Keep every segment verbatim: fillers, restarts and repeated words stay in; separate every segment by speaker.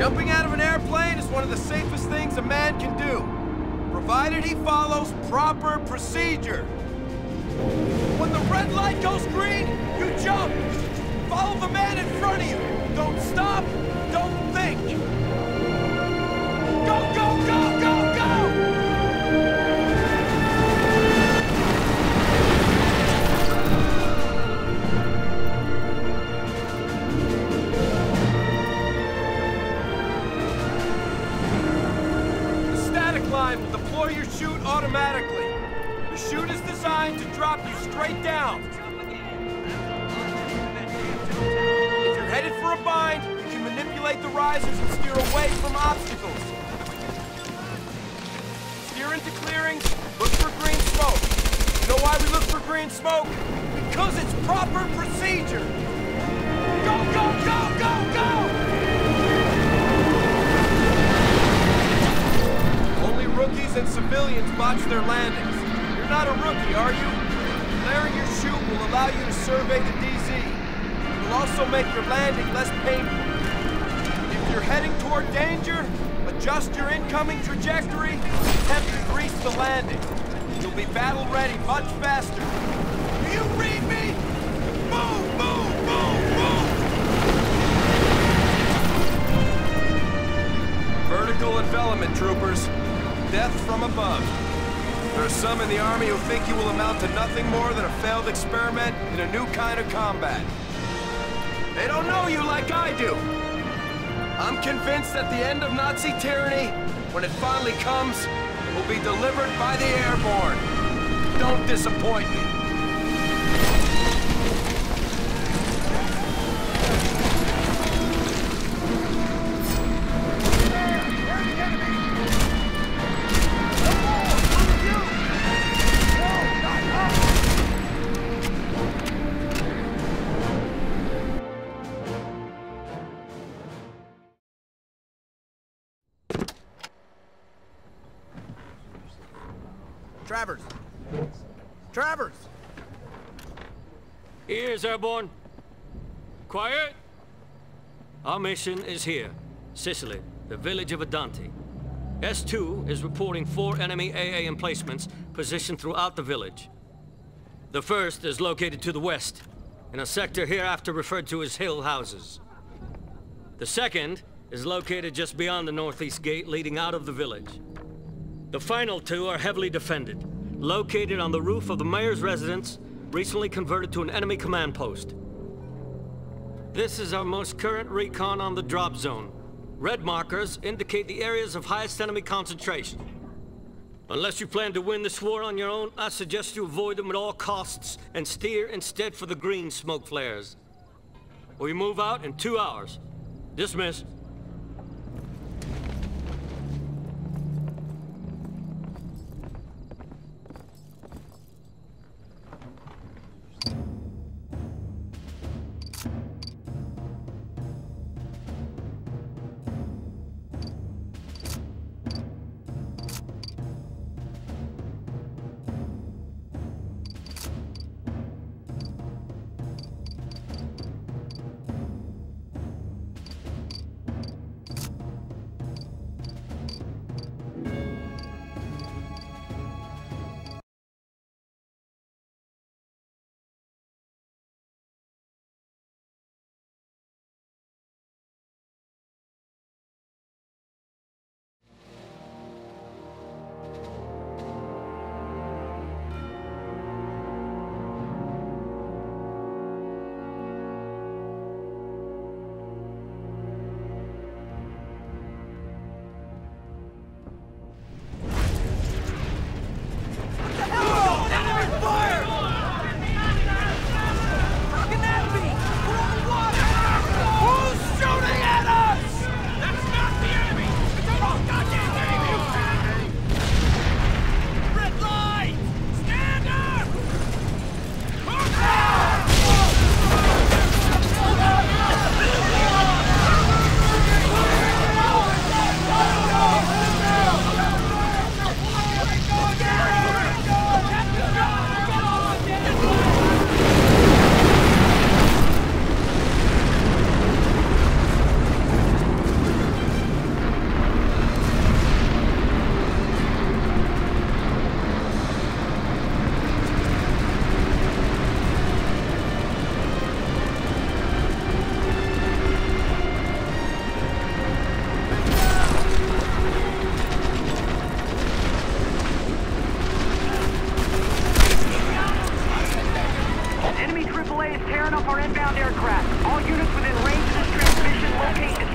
Speaker 1: Jumping out of an airplane is one of the safest things a man can do, provided he follows proper procedure. When the red light goes green, you jump. Follow the man in front of you. Don't stop, don't think. Go, go, go, go, go! Line will deploy your chute automatically. The chute is designed to drop you straight down. If you're headed for a bind, you can manipulate the risers and steer away from obstacles. Steer into clearings, look for green smoke. You know why we look for green smoke? Because it's proper procedure. Go, go, go, go, go! Rookies and civilians botch their landings. You're not a rookie, are you? Flaring your chute will allow you to survey the D Z. It will also make your landing less painful. If you're heading toward danger, adjust your incoming trajectory and attempt to grease the landing. You'll be battle ready much faster. Do you read me? Move, move, move, move! Vertical envelopment, troopers. Death from above. There are some in the Army who think you will amount to nothing more than a failed experiment in a new kind of combat. They don't know you like I do. I'm convinced that the end of Nazi tyranny, when it finally comes, will be delivered by the airborne. Don't disappoint me. Travers! Travers!
Speaker 2: Ears, Airborne. Quiet! Our mission is here. Sicily, the village of Adante. S two is reporting four enemy A A emplacements positioned throughout the village. The first is located to the west, in a sector hereafter referred to as Hill Houses. The second is located just beyond the northeast gate leading out of the village. The final two are heavily defended, located on the roof of the mayor's residence, recently converted to an enemy command post. This is our most current recon on the drop zone. Red markers indicate the areas of highest enemy concentration. Unless you plan to win this war on your own, I suggest you avoid them at all costs and steer instead for the green smoke flares. We move out in two hours. Dismiss.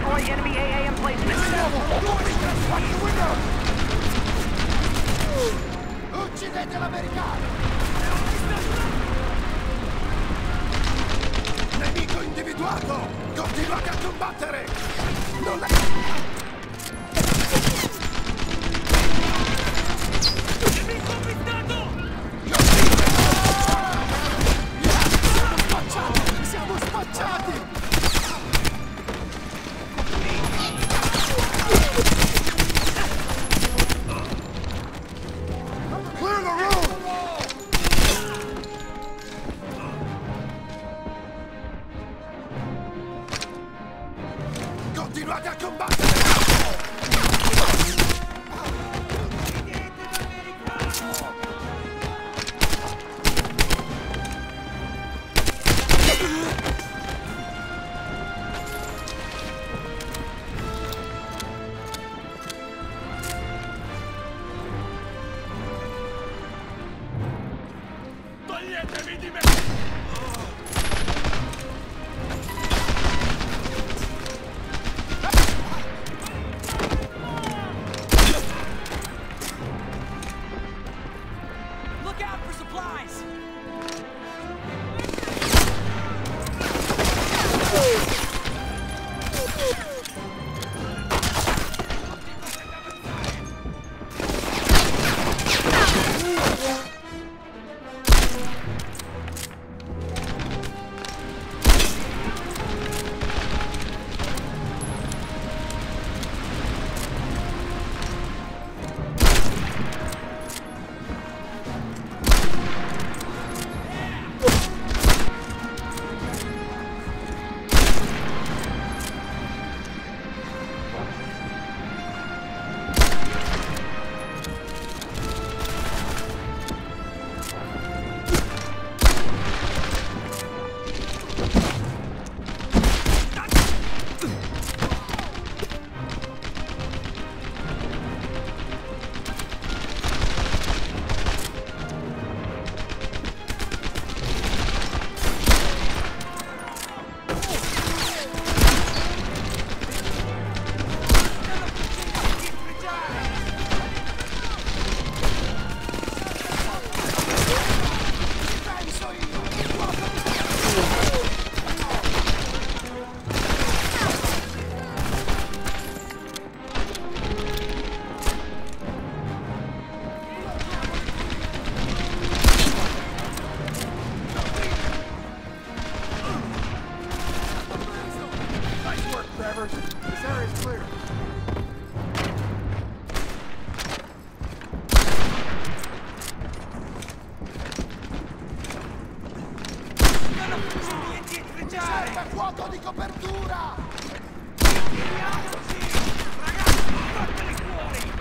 Speaker 3: destroy enemy A A emplacements.
Speaker 4: Watch the window! Uccidete l'americano! Nemico individuato! Continuate a combattere! Non è...
Speaker 3: Nemico avvistato!
Speaker 4: Siamo spacciati! Siamo spacciati! Clear the road! Continuate a combattere!
Speaker 3: Toglietevi di me! Look out for supplies!
Speaker 4: This area is clear. Serve fuoco di copertura!
Speaker 3: Tiriamoci! Ragazzi, fateli fuori!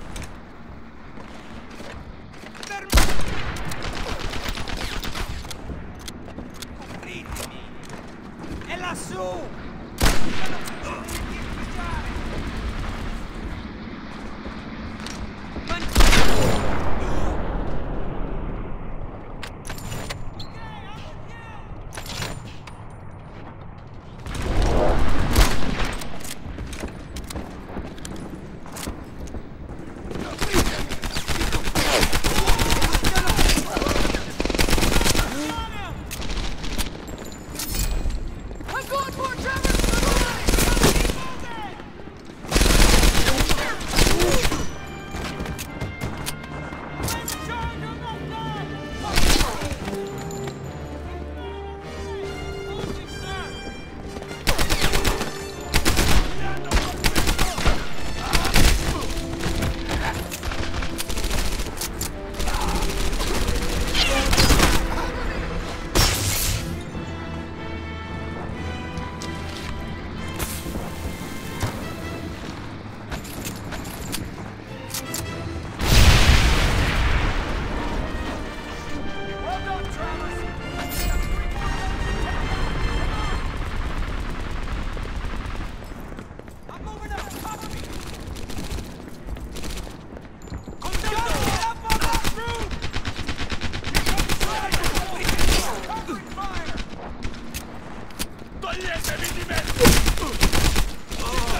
Speaker 3: Copritemi! È lassù!
Speaker 4: Toglietevi di mezzo!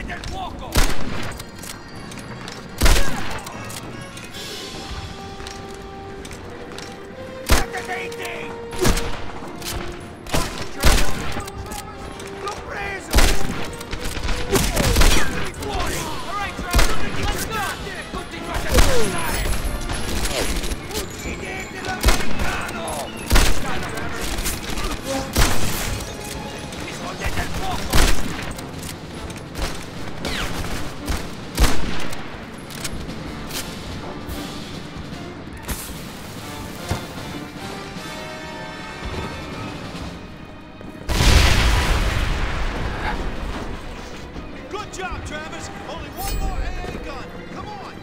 Speaker 3: Rispondete al fuoco! Attendete! L'ho preso! Tienimi fuori! All right, Trevor, let's go! Continuate a passare! Uccidete l'americano! Rispondete al fuoco!
Speaker 1: Good job, Travis! Only one more A A gun! Come on!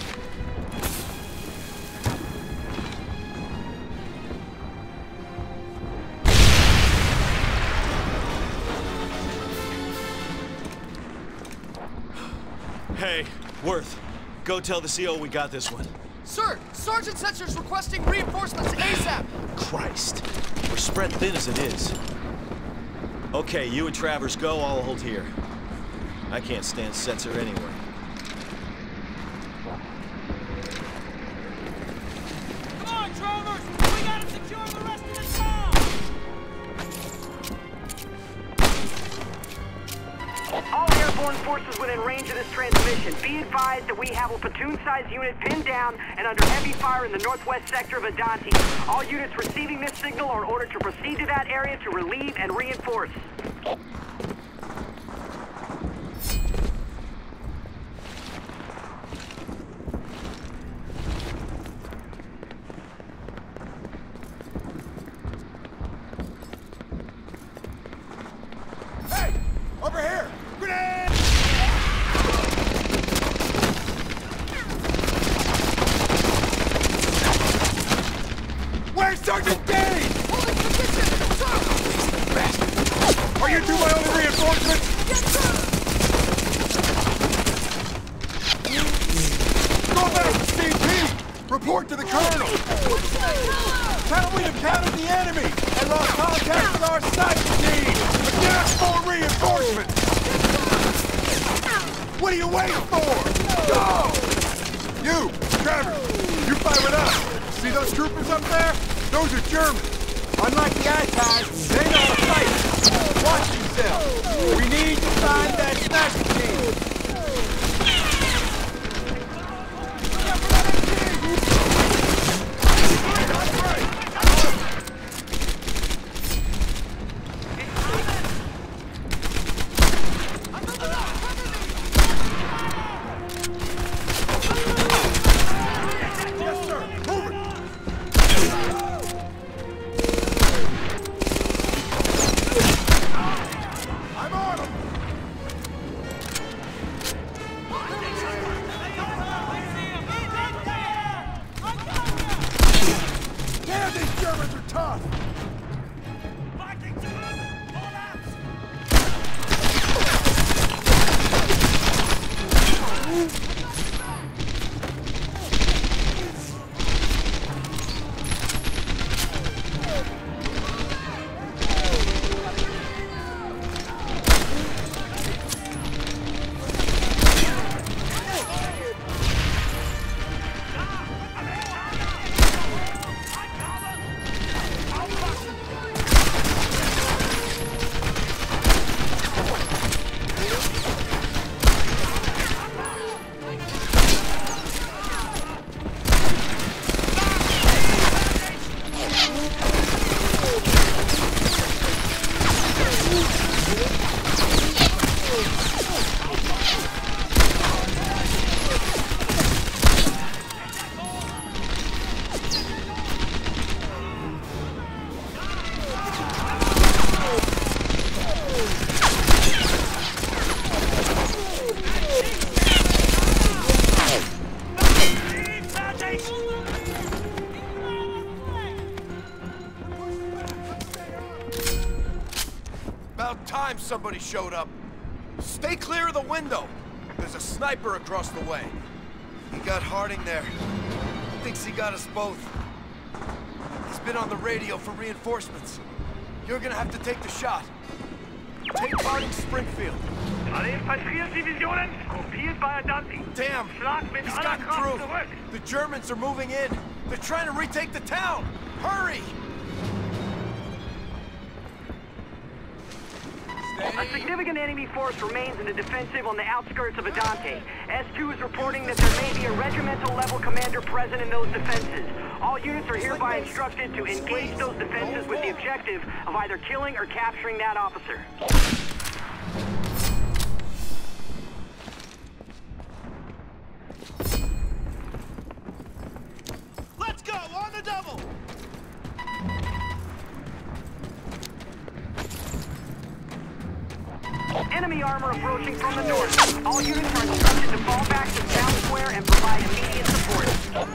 Speaker 5: Hey, Worth. Go tell the C O we got this one.
Speaker 6: Sir, Sergeant Setzer's requesting reinforcements ASAP!
Speaker 5: Christ. We're spread thin as it is. Okay, you and Travers go, I'll hold here. I can't stand Setzer anyway.
Speaker 3: Come on, Travers! We gotta secure the rest of the town!
Speaker 7: All airborne forces within range of this transmission. Be advised that we have a platoon-sized unit pinned down and under heavy fire in the northwest sector of Adanti. All units receiving this signal are ordered to proceed to that area to relieve and reinforce.
Speaker 4: Hey! Over here! Grenade! Where's Sergeant Dane? Bastard! Are you two my only reinforcements? Go back to C P! Report to the Colonel! How we'd encountered the enemy and lost contact with our sniper team! But get us more reinforcements! What are you waiting for? Go! You, Trevor, you fight with us. See those troopers up there? Those are Germans. Unlike the Allies, they know how to fight. Watch yourself. We need to find that sniper team.
Speaker 1: About time somebody showed up. Stay clear of the window. There's a sniper across the way. He got Harding there. Thinks he got us both. He's been on the radio for reinforcements. You're gonna have to take the shot. Take Harding Springfield.
Speaker 7: Alle Infanteriedivisionen gruppiert bei Adanti.
Speaker 1: Damn!
Speaker 7: Schlag mit
Speaker 1: He's
Speaker 7: aller
Speaker 1: gotten
Speaker 7: Kraft
Speaker 1: through!
Speaker 7: zurück.
Speaker 1: The Germans are moving in! They're trying to retake the town! Hurry!
Speaker 7: A significant enemy force remains in the defensive on the outskirts of Adante. S two is reporting that there may be a regimental-level commander present in those defenses. All units are hereby instructed to engage those defenses with the objective of either killing or capturing that officer.
Speaker 3: Let's go! On the double!
Speaker 7: Enemy armor approaching from the north. All units are instructed to fall back to town square and provide immediate support.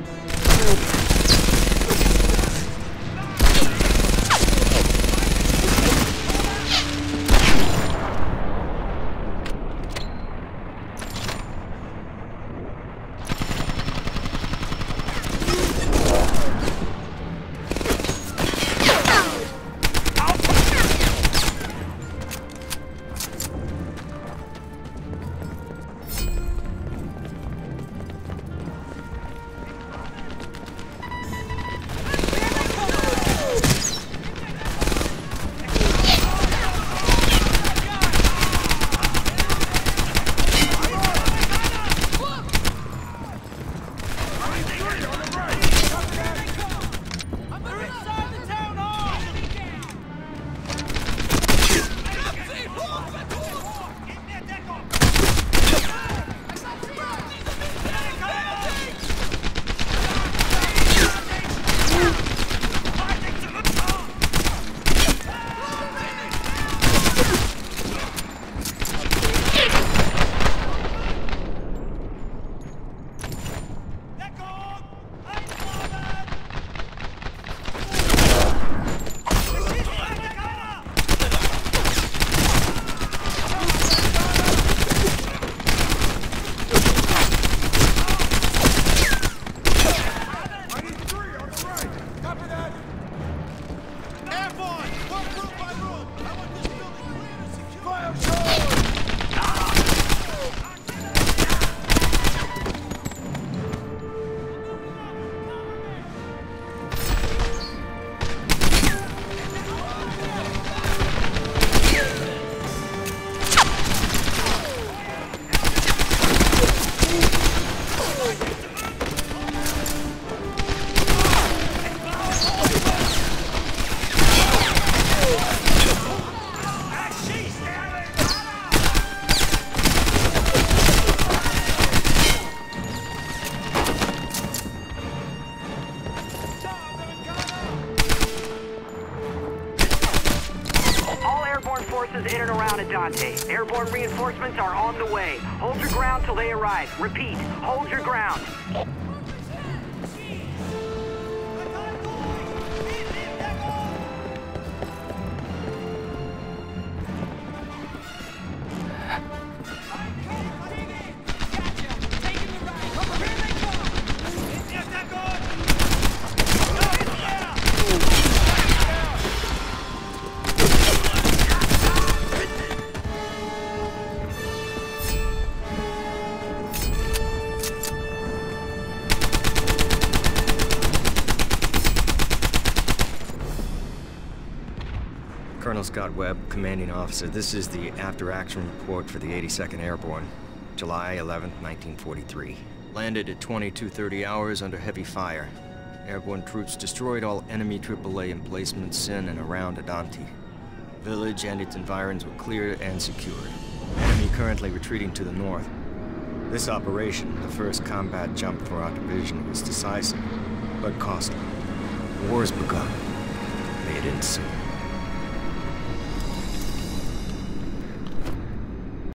Speaker 7: In and around Adante. Airborne reinforcements are on the way. Hold your ground till they arrive. Repeat, hold your ground.
Speaker 8: Colonel Scott Webb, Commanding Officer. This is the after-action report for the eighty-second Airborne. July eleventh, nineteen forty-three. Landed at twenty-two thirty hours under heavy fire. Airborne troops destroyed all enemy triple A emplacements in and around Adante. Village and its environs were cleared and secured. Enemy currently retreating to the north. This operation, the first combat jump for our division, was decisive, but costly. The war has begun. May it end soon.